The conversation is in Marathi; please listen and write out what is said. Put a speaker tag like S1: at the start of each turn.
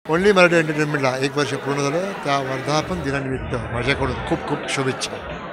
S1: ओनली मराठी एंटरटेनमेंटला 1 वर्ष पूर्ण झालं. त्या वर्धापन दिनानिमित्त माझ्याकडून खूप खूप शुभेच्छा.